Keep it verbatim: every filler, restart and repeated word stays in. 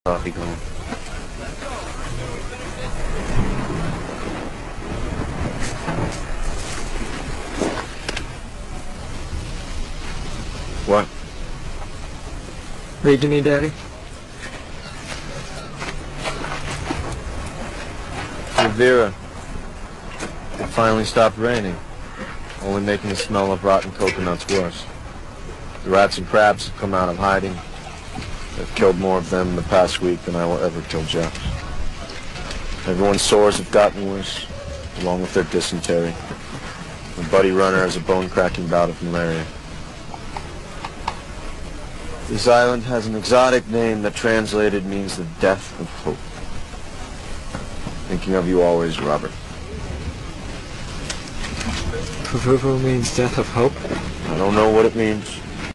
coffee going. What? Read to me, Daddy. Vera, it finally stopped raining, only making the smell of rotten coconuts worse. The rats and crabs have come out of hiding. They've killed more of them in the past week than I will ever kill Jeff. Everyone's sores have gotten worse, along with their dysentery. My buddy Runner has a bone-cracking bout of malaria. This island has an exotic name that translated means the death of hope. Thinking of you always, Robert. Puvuvu means death of hope? I don't know what it means.